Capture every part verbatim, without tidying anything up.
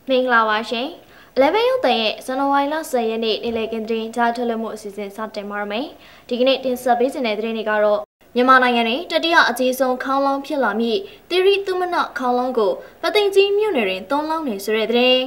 မင်္ဂလာပါရှင်။ eleven ရုပ်သံရဲ့ဇန်နဝါရီလtenရက်နေ့နေ့လည်ခင်းသတင်းကြားထုတ်လွှင့်မှုအစီအစဉ်စတင်ပါရမယ်။ဒီကနေ့တင်ဆက်ပေးခြင်းတဲ့သတင်းတွေကတော့မြန်မာနိုင်ငံတွင်တတိယအကြီးဆုံးခေါင်းလောင်းဖြစ်လာမည့်သီရိသုမနခေါင်းလောင်းကိုပသိမ်ကြီးမြို့နယ်တွင်သုံးလောင်းနေဆိုတဲ့သတင်း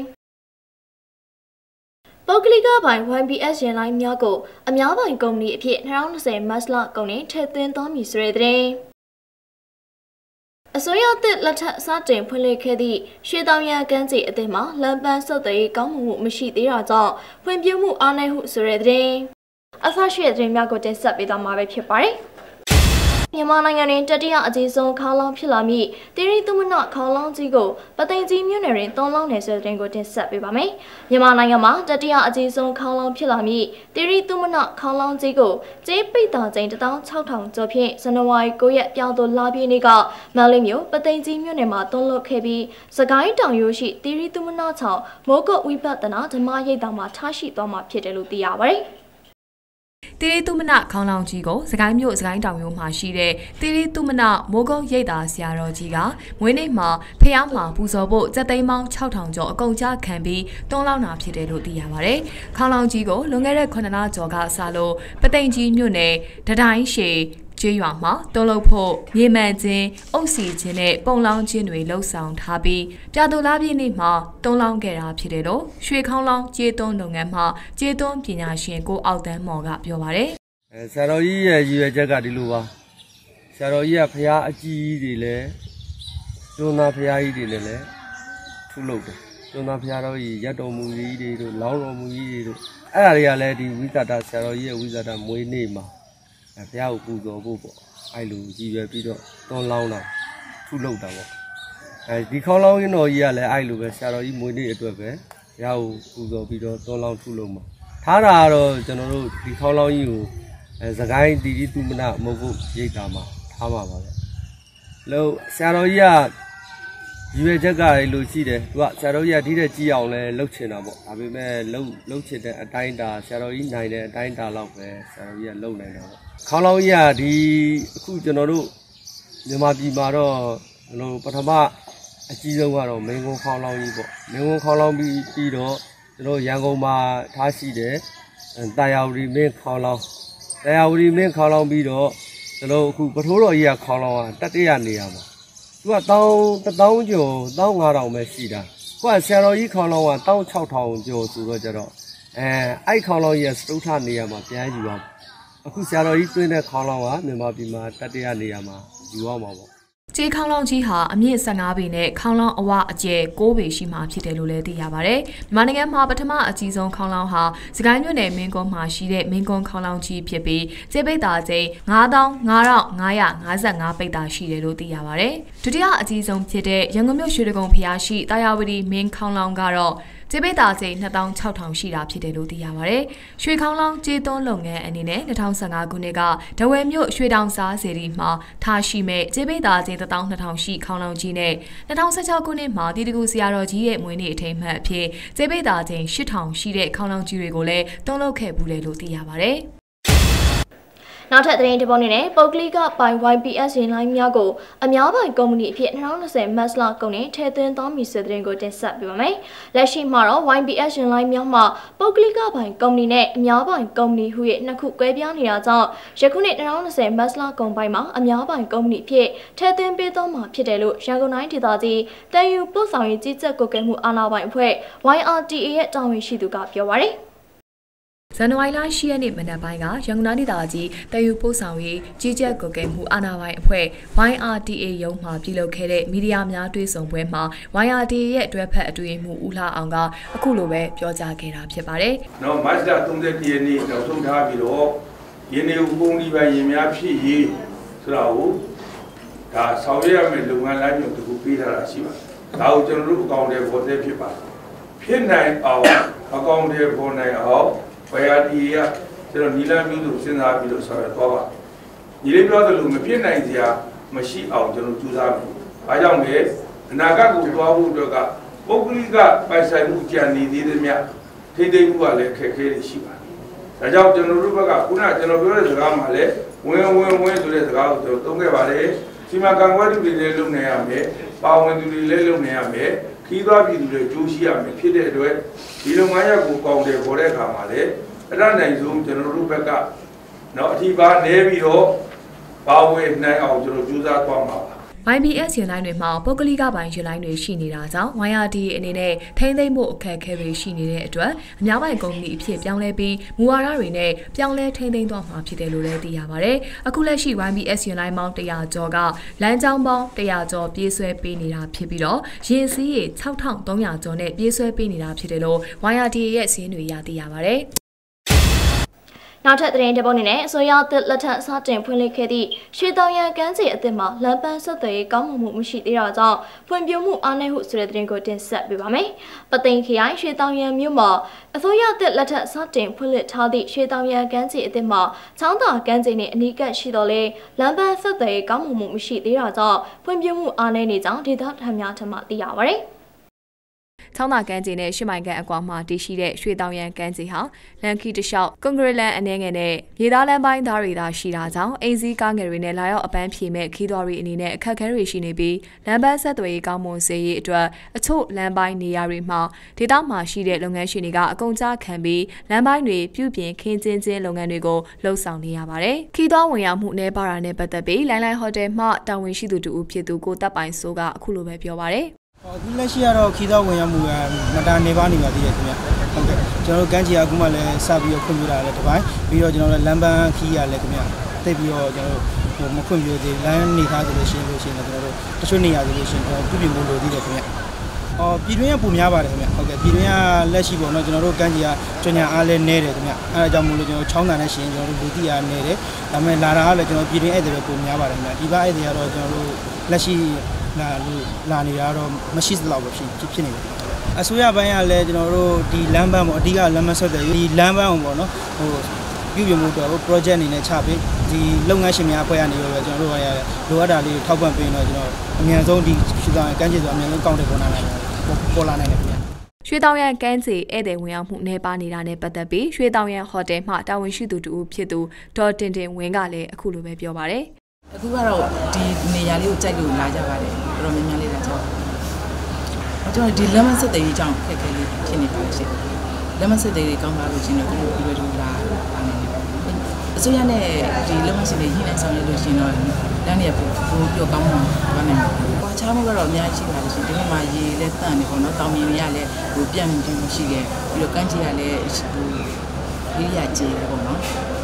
။ပုဂ္ဂလိကပိုင် Y B S ရင်လိုင်းများကိုအများပိုင်ကုမ္ပဏီအဖြစ်twenty twentyမတ်လကုန်တွင်ထည့်သွင်းသွားမည်ဆိုတဲ့သတင်း။အစိုးရသစ်လက်ထက်စတင်ဖွင့်လှစ်ခဲ့သည့်ရွှေတောင်ရန်ကမ်းခြေအသင်းမှာလမ်းပန်းဆက်သွယ်ရေးကောင်းမွန်မှုမရှိသေးတာကြောင့်ဖွံ့ဖြိုးမှုအားနည်းမှုဆိုတဲ့သတင်းအဆရှိတဲ့သတင်းများကိုတင်ဆက်ပေးသွားမှာပဲဖြစ်ပါတယ်။မြန်မာနိုင်ငံတွင်တတိယအကြီးဆုံးခေါင်းလောင်းဖြစ်လာမည့်သီရိသုမနခေါင်းလောင်းကြီးကိုပသိမ်ကြီးမြို့နယ်တွင်သုံးလောင်းနေဆိုတဲ့သတင်းကိုတင်ဆက်ပေးပါမယ်။မြန်မာနိုင်ငံမှာတတိယအကြီးဆုံးခေါင်းလောင်းဖြစ်လာမည့်သီရိသုမနခေါင်းလောင်းကြီးကိုကျေးပိတ်တာကျင်းone thousand six thousandကျော်ဖြင့်ဇန်နဝါရီnineရက်ပြောင်းသို့လာပြည့်နေ့ကမန္တလေးမြို့ပသိမ်ကြီးမြို့နယ်မှာသုံးလုပ်ခဲ့ပြီးစကိုင်းတောင်ရိုးရှိသီရိသုမနချောင်းမိုးကုတ်ဝိပဿနာဓမ္မရိပ်သာမှာထားရှိသွားမှာဖြစ်တယ်လို့သိရပါတယ်။သီရိသုမနခေါင်းလောင်းကြီးကိုစကိုင်းမြို့စကိုင်းတောင်ရိုးမှာရှိတဲ့သီရိသုမနမိုးကုတ်ရိပ်သာဆရာတော်ကြီးကမွေးနေ့မှာဖျားမှာပူဇော်ဖို့စက်သိန်းပေါင်းsix thousandကျော်အကုန်ကြခံပြီးတွန်းလောင်းတာဖြစ်တယ်လို့သိရပါတယ်။ခေါင်းလောင်းကြီးကိုလွန်ခဲ့တဲ့nineလကျော်ကစလို့ပသိမ်ကြီးမြို့နယ်တတိုင်းရှည်ကျေးရွာမှာတွန်းလုပ်ဖို့မြေမှန်ခြင်းအုပ်စီခြင်းနဲ့ပုံလောင်းခြင်းတွေလှုပ်ဆောင်ထားပြီးပြာသူလားပြည့်နေ့မှာတွန်းလောင်းခဲ့တာဖြစ်တယ်လို့ရွှေခေါင်းလောင်းကျေးသွန်းလုပ်ငန်းမှာကျေးသွန်းပညာရှင်ကိုအောက်တန်းမော်ကပြောပါတယ်။အဲဆရာတော်ကြီးရဲ့ရည်ရွယ်ချက်ကဒီလိုပါ။ဆရာတော်ကြီးကဖရာအကြီးကြီးတွေလည်းကျွန်းသားဖရာကြီးတွေလည်းထုလုပ်တယ်။ကျွန်းသားဖရာတော်ကြီးရတ်တော်မူကြီးတွေတို့လောင်းတော်မူကြီးတွေတို့အဲ့ဒါတွေကလည်းဒီဝိသတာဆရာတော်ကြီးရဲ့ဝိသတာမွေးနေ့မှာဘုရားကိုပူဇော်ဖို့ပေါ့အဲ့လိုကြည်ရွယ်ပြီးတော့တွန်းလောင်းတာထုလုပ်တာပေါ့အဲဒီခေါင်းလောင်းရင်းတော်ကြီးကလည်းအဲ့လိုပဲဆရာတော်ကြီးမွေးနေ့အတွက်ပဲဘုရားကိုပူဇော်ပြီးတော့တွန်းလောင်းထုလုပ်မှာထားတာကတော့ကျွန်တော်တို့ဒီခေါင်းလောင်းကြီးကိုအဲစကိုင်းတီတီသူမနမုတ်ဖို့ရိတ်တာမှာထားမှာပါပဲလို့ဆရာတော်ကြီးကရွေချက်ကလည်းလို့ရှိတယ်သူကဆရာတော်ကြီးကဒီတဲ့ကြီးအောင်လဲလှုပ်ချင်တာပေါ့ဒါပေမဲ့လှုပ်လှုပ်ချင်တဲ့အတိုင်းတာဆရာတော်ကြီးနိုင်တဲ့အတိုင်းတာလောက်ပဲဆရာတော်ကြီးကလှုပ်နိုင်တာပေါ့ခေါင်းလောင်းကြီးကဒီအခုကျွန်တော်တို့မြန်မာပြည်မှာတော့ဘလို့ပထမအကြီးဆုံးကတော့မင်းကုန်းခေါင်းလောင်းကြီးပေါ့မင်းကုန်းခေါင်းလောင်းပြီးပြီးတော့ကျွန်တော်ရန်ကုန်မှာထားရှိတယ်တာယာဝတီမင်းခေါင်းလောင်းတာယာဝတီမင်းခေါင်းလောင်းပြီးတော့ကျွန်တော်အခုပထိုးတော်ကြီးကခေါင်းလောင်းကတတိယနေရာမှာသူကတောင်းတစ်တောင်းကျော်တောင်းfive thousandပဲရှိတာကိုကဆရာတော်ကြီးခေါင်းလောင်းကတောင်းsix thousandကျော်ဆိုတော့ကျတော့အဲအဲ့ခေါင်းလောင်းကြီးကစတုထနေရာမှာပြန်ယူအောင်အခုဆရာတော်ကြီးတွင်းတဲ့ခေါင်းလောင်းကမြန်မာပြည်မှာတတိယနေရာမှာယူအောင်ပါပေါ့ကျေးခေါင်းလောင်းကြီးဟာအမြင့်fifteenပေနဲ့ခေါင်းလောင်းအဝအကျယ်nineပေရှိမှဖြစ်တယ်လို့လည်းသိရပါတယ်။မြန်မာနိုင်ငံမှာပထမအကြီးဆုံးခေါင်းလောင်းဟာစကိုင်းမြို့နယ်မင်းကုန်းမှာရှိတဲ့မင်းကုန်းခေါင်းလောင်းကြီးဖြစ်ပြီးကျေးပိတ်တာကျိန်းfive thousand five thousand five hundred fifty-fiveပိတ်တာရှိတယ်လို့သိရပါတယ်။ဒုတိယအကြီးဆုံးဖြစ်တဲ့ရန်ကုန်မြို့ရွှေတကုံဖျားရှိတာယာဝတီမင်းခေါင်းလောင်းကတော့ကျေးပိတ်တာကျိန်းtwo thousand six thousandရှိတာဖြစ်တယ်လို့သိရပါတယ်။ရွှေခေါင်းလောင်းကျေးသွန်းလုပ်ငန်းအနေနဲ့twenty fifteenခုနှစ်ကဒဝယ်မြို့ရွှေတောင်စားစေတီမှာထားရှိမဲ့ကျေးပိတ်တာကျိန်းone thousand two hundredရှိခေါင်းလောင်းကြီးနဲ့twenty sixteenခုနှစ်မှာတီတကူဆရာတော်ကြီးရဲ့မွေးနေ့အထိမ်းအမှတ်အဖြစ်ကျေးပိတ်တာကျိန်းeight thousandရှိတဲ့ခေါင်းလောင်းကြီးတွေကိုလည်းသွန်းလုပ်ခဲ့ဘူးလေလို့သိရပါတယ်။နောက်ထပ်သတင်းတစ်ပုဒ်နဲ့ပုဂ္ဂလိကပိုင် Y B S ရင်လိုင်းများကိုအများပိုင်ကုမ္ပဏီအဖြစ်twenty twentyမတ်လကုန်တွင်ထည့်သွင်းသွားမည်ဆိုတဲ့သတင်းကိုတင်ဆက်ပေးပါမယ်။လက်ရှိမှာတော့ Y B S ရင်လိုင်းများမှာပုဂ္ဂလိကပိုင်ကုမ္ပဏီနဲ့အများပိုင်ကုမ္ပဏီဟု၍နှစ်ခုကွဲပြားနေတာကြောင့်ယခုနှစ်twenty twentyမတ်လကုန်ပိုင်းမှာအများပိုင်ကုမ္ပဏီအဖြစ်ထည့်သွင်းပေးသွားမှာဖြစ်တယ်လို့ရန်ကုန်တိုင်းဒေသကြီးတန်ယူပို့ဆောင်ရေးကြီးကြပ်ကွပ်ကဲမှုအာဏာပိုင်အဖွဲ့ Y R T A ရဲ့တာဝန်ရှိသူကပြောပါရယ်ဇန်နဝါရီလeightရက်နေ့မနက်ပိုင်းကရန်ကုန်တိုင်းဒေသကြီးတည်ယူပို့ဆောင်ရေးကြီးကြပ်ကွပ်ကဲမှုအာဏာပိုင်အဖွဲ့ Y R T A ရုံးမှပြုလုပ်ခဲ့တဲ့မီဒီယာများတွေ့ဆုံပွဲမှာ Y R T A ရဲ့တွဲဖက်အတွင်းမှုဦးလှအောင်ကအခုလိုပဲပြောကြားခဲ့တာဖြစ်ပါတယ်။နော်မတ်လthirtyရက်နေ့နောက်ဆုံးထားပြီးတော့ယင်းနေဦးကုန်းဒီပိုင်းရင်များဖြစ်ရေးဆိုတာကိုဒါဆောင်ရွက်ရမယ့်လုပ်ငန်းလမ်းညွှန်တစ်ခုပေးထားတာရှိပါတယ်။ဒါကိုကျွန်တော်တို့အကောင့်တွေပေါ်သေးဖြစ်ပါတယ်။ဖြစ်နိုင်အောင်အကောင့်တွေပေါ်နိုင်အောင်ဝယ်ရတီရကျွန်တော်နီလန်းမျိုးစုစဉ်းစားပြီးတော့ဆော်ရတော့ပါညီလေးပြောသလိုမဖြစ်နိုင်စရာမရှိအောင်ကျွန်တော်ကြိုးစားမယ်။ဘာကြောင့်လဲအနာဂတ်ကိုသွားဖို့အတွက်ကပုဂ္ဂလိကပိုင်ဆိုင်မှုကြံနေသေးသည်မြတ်ထိသိမှုကလည်းခက်ခဲနေရှိပါတယ်။ဒါကြောင့်ကျွန်တော်တို့ဘက်ကခုနကျွန်တော်ပြောတဲ့စကားမှာလည်းဝင်ဝင်ဝင်ဆိုတဲ့စကားကိုကျွန်တော်သုံးခဲ့ပါတယ်။စီမံကံကွက်သူတွေလည်းလုပ်နေရမယ်။ပါဝင်သူတွေလည်းလုပ်နေရမယ်။ီးသွားပြည်သူတွေကြိုးရှိရမယ်ဖြစ်တဲ့အတွက်ဒီလုပ်ငန်းရပ်ကိုပေါင်းတယ်ပေါ်တဲ့အခါမှာလည်းအရနိုင်ဆုံးကျွန်တော်တို့ဘက်ကနော်အထီးပါနေပြီးတော့ပါဝင်နိုင်အောင်ကျွန်တော်ကြိုးစားသွားမှာပါ Y B S ရင်လိုင်းတွေမှာပုဂ္ဂလိကပိုင်းရင်လိုင်းတွေရှိနေတာကြောင့် Y R D အနေနဲ့ထိန်းသိမ်းမှုအခက်အခဲတွေရှိနေတဲ့အတွက်အများပိုင်းကုမ္ပဏီအဖြစ်ပြောင်းလဲပြီးမူဝါဒတွေနဲ့ပြောင်းလဲထိန်းသိမ်းသွားမှာဖြစ်တယ်လို့လည်းသိရပါတယ်။အခုလက်ရှိ Y B S ရင်လိုင်းပေါင်းတရာကျော်ကလမ်းကြောင်းပေါင်းတရာကျော်ပြေးဆွဲပေးနေတာဖြစ်ပြီးတော့ရင်စည်းရေ၆ထောင်သုံးရာကျော်နဲ့ပြေးဆွဲပေးနေတာဖြစ်တယ်လို့ Y R D ရဲ့စာရင်းတွေရသိရပါတယ်။နောက်ထပ်သတင်းတစ်ပုဒ်အနေနဲ့အစိုးရအသစ်လက်ထက်စတင်ဖွင့်လှစ်ခဲ့သည့်ရွှေတောင်ရန်ကမ်းခြေအသစ်မှာလမ်းပန်းဆက်သွယ်ရေးကောင်းမွန်မှုမရှိသေးတာကြောင့်ဖွံ့ဖြိုးမှုအားနည်းဟုဆိုတဲ့သတင်းကိုတင်ဆက်ပေးပါမယ်။ပသိမ်ခရိုင်ရွှေတောင်ရန်မြို့မှာအစိုးရအသစ်လက်ထက်စတင်ဖွင့်လှစ်ထားသည့်ရွှေတောင်ရန်ကမ်းခြေအသစ်မှာချောင်းသာကမ်းခြေနှင့်အနီးကပ်ရှိတော်လဲလမ်းပန်းဆက်သွယ်ရေးကောင်းမွန်မှုမရှိသေးတာကြောင့်ဖွံ့ဖြိုးမှုအားနည်းနေကြောင်းဒေသခံများထံမှသိရပါသည်။ချောင်းသာကမ်းခြေနဲ့ရှစ်မိုင်ကန်အကွာမှာတည်ရှိတဲ့ရွှေတောင်ရန်ကမ်းခြေဟာလန်ကီတလျှောက်ကွန်ကရစ်လန်အနေငယ်နဲ့မြေသားလမ်းပိုင်းသားတွေသာရှိတာကြောင့်အိမ်စီးကားငယ်တွေနဲ့လာရောက်အပန်းဖြေမဲ့ခီးသွွားတွေအနေနဲ့အခက်အခဲတွေရှိနေပြီးလမ်းပန်းဆက်သွယ်ရေးကောင်းမွန်စေရေးအတွက်အချို့လမ်းပိုင်းနေရာတွေမှာဒေသမှာရှိတဲ့လုပ်ငန်းရှင်တွေကအကုန်ကြားခံပြီးလမ်းပိုင်းတွေပြုပြင်ခင်းကျင်းခြင်းလုပ်ငန်းတွေကိုလှုပ်ဆောင်နေရပါတယ်။ခီးသွွားဝင်ရောက်မှုနဲ့ပါတာနဲ့ပတ်သက်ပြီးလိုင်းလိုင်းဟိုတယ်မှတာဝန်ရှိသူတူဦးဖြစ်သူကိုတပ်ပိုင်စိုးကအခုလိုပဲပြောပါတယ်။ဒီလက်ရှိကတော့ခီးသောဝင်ရောက်မှုကမတာနေပါနေပါသေးတယ်ခင်ဗျဟုတ်ကဲ့ကျွန်တော်တို့ကမ်းခြေအခုမှလည်းစပြီးတော့ခွင့်ပြုတာလည်းတစ်ပိုင်းပြီးတော့ကျွန်တော်တို့လမ်းပန်းခီးရလည်းခင်ဗျတိတ်ပြီးတော့ကျွန်တော်တို့ဟိုမခွင့်ပြုသေးလမ်းနေသားဆိုလို့ရှိရင်လို့ရှိရင်ကျွန်တော်တို့တချို့နေရာဆိုလို့ရှိရင်ကျွန်တော်ပြုပြင်ဖို့လိုသေးတယ်ခင်ဗျအော်ပြည်တွင်းကပုံများပါတယ်ခင်ဗျဟုတ်ကဲ့ပြည်တွင်းကလက်ရှိပေါ့နော်ကျွန်တော်တို့ကမ်းခြေကကျွညာအားလည်းနေတယ်ခင်ဗျအဲဒါကြောင့်မို့လို့ကျွန်တော်ချောင်းတန်နဲ့ရှိရင်ကျွန်တော်တို့လူတိအားနေတယ်ဒါပေမဲ့လာတာကလည်းကျွန်တော်ပြည်တွင်းဧည့်သည်တွေပုံများပါတယ်ခင်ဗျဒီဘဧည့်သည်ကတော့ကျွန်တော်တို့လက်ရှိလာလို့လာနေတာတော့မရှိသလောက်ပဲဖြစ်ဖြစ်နေတယ်အစိုးရဘန်းကလည်းကျွန်တော်တို့ဒီလမ်းပန်းပေါ့အဓိကလမ်းမဆက်တယ်ဒီလမ်းပန်းပေါ့နော်ဟိုပြုပြင်မှုတော့ project အနေနဲ့ချပေးဒီလုပ်ငန်းရှင်များအဖွဲ့ကနေရောပဲကျွန်တော်တို့ကလိုအပ်တာလေးထောက်ပံ့ပေးတော့ကျွန်တော်အမြန်ဆုံးဒီရွှေတောင်ရန်ကမ်းခြေဆိုအမြန်ဆုံးကောင်းတယ်ပေါ်လာနိုင်တယ်ပေါ်လာနိုင်တယ်ခင်ဗျရွှေတောင်ရန်ကမ်းခြေဧည့်သည်ဝင်ရောက်မှုနေပါနေတာနဲ့ပတ်သက်ပြီးရွှေတောင်ရန်ဟိုတယ်မှတာဝန်ရှိသူတူဖြစ်သူဒေါ်တင်တင်ဝင်းကလည်းအခုလိုပဲပြောပါတယ်အခုကတော့ဒီနေရာလေးကိုကြိုက်လို့လာကြပါတယ်တော်တော်များများလေးလာကြပါကျွန်တော်ဒီလက်မဆက်တဲ့ကြီးကြောင့်ခက်ခဲလေးဖြစ်နေပါလိမ့်ရှင်လက်မဆက်တဲ့ကြီးကောင်းပါလို့ရှင်တော့ဒီလိုဒီလိုလာပါနေတယ်အစိုးရနဲ့ဒီလက်မဆက်တဲ့ကြီးနဲ့ဆောင်ရွက်လို့ရှင်တော့လမ်းတွေကပိုပြောကောင်းမှာပါနေတယ်။ဘာချားမှုကတော့အများကြီးရှိပါလို့ရှင်ဒီမှာရေလည်းတန့်နေပေါ့နော်တောင်မြေတွေကလည်းဟိုပြန့်ပြီးရှိတယ်ပြီးတော့ကမ်းခြေကလည်းဟိုရေးရကျေတယ်ပေါ့နော်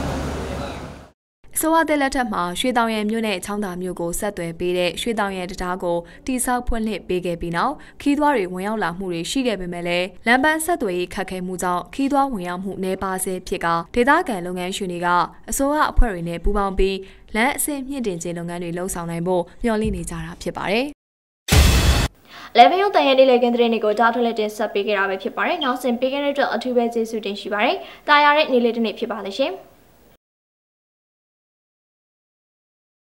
ဆိုဝါတဲ့လက်ထက်မှာရွှေတောင်ရန်မြို့နဲ့ချောင်းသာမြို့ကိုဆက်သွယ်ပေးတဲ့ရွှေတောင်ရန်တရားကိုတိဆောက်ဖွင့်လှစ်ပေးခဲ့ပြီးနောက်ခီးသွွားတွေဝင်ရောက်လာမှုတွေရှိခဲ့ပေမဲ့လည်းလမ်းပန်းဆက်သွယ်ရေးခက်ခဲမှုကြောင့်ခီးသွွားဝင်ရောက်မှုနှဲပါဆဲဖြစ်ကဒေသခံလုပ်ငန်းရှင်တွေကအစိုးရအဖွဲ့တွေနဲ့ပူးပေါင်းပြီးလမ်းအဆင့်မြင့်တင်ခြင်းလုပ်ငန်းတွေလှုပ်ဆောင်နိုင်ဖို့မျှော်လင့်နေကြတာဖြစ်ပါတယ်။ Level ရုံတန်ရလေးလေကင်းတဲ့နေ့ကိုတားထွက်လက်တင်ဆက်ပေးခဲ့တာပဲဖြစ်ပါတယ်။နောက်ဆင်ပေးခဲ့တဲ့အတွက်အထူးပဲကျေးဇူးတင်ရှိပါတယ်။တာယာတဲ့နေ့လေးတစ်နေ့ဖြစ်ပါလိမ့်ရှင်။